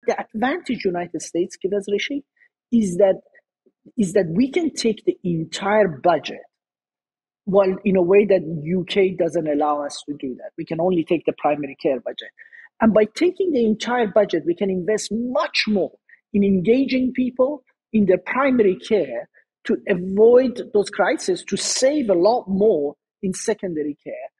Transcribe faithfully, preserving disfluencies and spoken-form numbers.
the advantage United States gives us, Rishi, is that is that we can take the entire budget, well, in a way that U K doesn't allow us to do that. We can only take the primary care budget. And by taking the entire budget, we can invest much more in engaging people in their primary care to avoid those crises, to save a lot more in secondary care.